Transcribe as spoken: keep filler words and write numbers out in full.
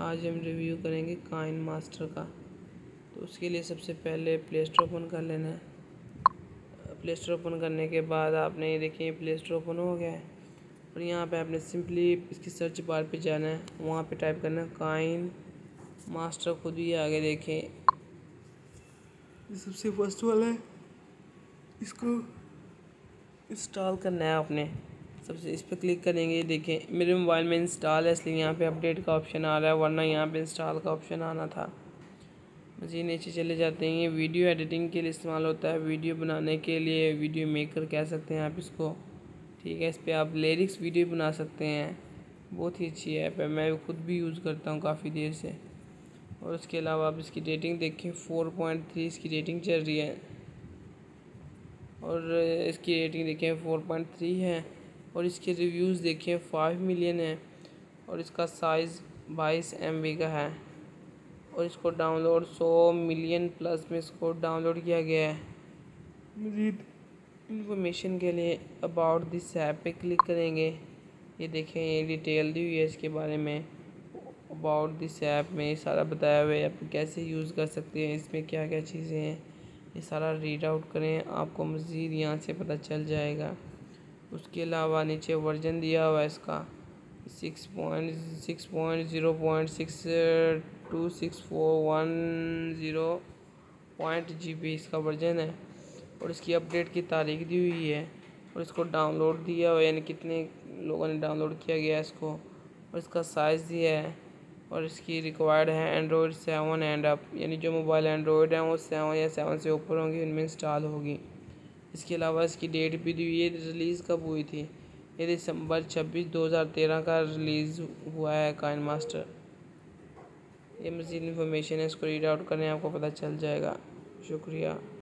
आज हम रिव्यू करेंगे काइन मास्टर का। तो उसके लिए सबसे पहले प्ले स्टोर ओपन कर लेना है। प्ले स्टोर ओपन करने के बाद आपने ये देखिए प्ले स्टोर ओपन हो गया है और यहाँ पे आपने सिंपली इसकी सर्च बार पे जाना है, वहाँ पे टाइप करना है काइन मास्टर। खुद ही आगे देखें सबसे फर्स्ट वाला है, इसको इंस्टॉल करना है आपने। सबसे इस पर क्लिक करेंगे, देखें मेरे मोबाइल में इंस्टॉल है इसलिए यहाँ पे अपडेट का ऑप्शन आ रहा है, वरना यहाँ पे इंस्टॉल का ऑप्शन आना था। मज़ीद नीचे चले जाते हैं। ये वीडियो एडिटिंग के लिए इस्तेमाल होता है, वीडियो बनाने के लिए, वीडियो मेकर कह सकते हैं आप इसको। ठीक है, इस पर आप लिरिक्स वीडियो बना सकते हैं। बहुत ही अच्छी ऐप है, मैं खुद भी यूज़ करता हूँ काफ़ी देर से। और उसके अलावा आप इसकी रेटिंग देखें, फोर पॉइंट थ्री इसकी रेटिंग चल रही है और इसकी रेटिंग देखें फोर पॉइंट थ्री है और इसके रिव्यूज़ देखें फाइव मिलियन है और इसका साइज़ बाईस एम बी का है और इसको डाउनलोड सौ मिलियन प्लस में इसको डाउनलोड किया गया है। मज़ीद इन्फॉर्मेशन के लिए अबाउट दिस ऐप पे क्लिक करेंगे। ये देखें ये डिटेल दी हुई है इसके बारे में। अबाउट दिस ऐप में सारा बताया हुआ है, आप कैसे यूज़ कर सकते हैं, इसमें क्या क्या चीज़ें हैं, ये सारा रीड आउट करें, आपको मज़ीद यहाँ से पता चल जाएगा। उसके अलावा नीचे वर्जन दिया हुआ है इसका six point six point zero point six two six four one zero point G B इसका वर्जन है और इसकी अपडेट की तारीख दी हुई है और इसको डाउनलोड दिया हुआ है, यानी कितने लोगों ने डाउनलोड किया गया है इसको, और इसका साइज़ दिया है और इसकी रिक्वायर्ड है एंड्रॉयड सेवन एंड अप, यानी जो मोबाइल एंड्रॉयड हैं वो सेवन या सेवन से ऊपर होंगी उनमें इंस्टॉल होगी। इसके अलावा इसकी डेट भी दी हुई है, रिलीज़ कब हुई थी, ये दिसंबर छब्बीस दो हज़ार तेरह का रिलीज़ हुआ है काइन मास्टर। ये मज़ीद इन्फॉर्मेशन है, इसको रीड आउट करें, आपको पता चल जाएगा। शुक्रिया।